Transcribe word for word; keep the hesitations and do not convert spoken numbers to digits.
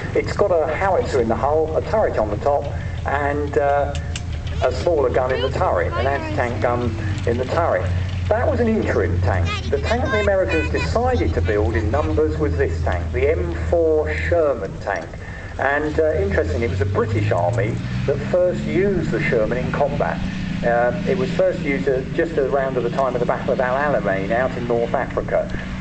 It's got a howitzer in the hull, a turret on the top, and uh, a smaller gun in the turret, an anti-tank gun in the turret. That was an interim tank. The tank the Americans decided to build in numbers was this tank, the M four Sherman tank. And uh, interestingly, it was the British Army that first used the Sherman in combat. Uh, it was first used uh, just around at the time of the Battle of Al Alamein out in North Africa.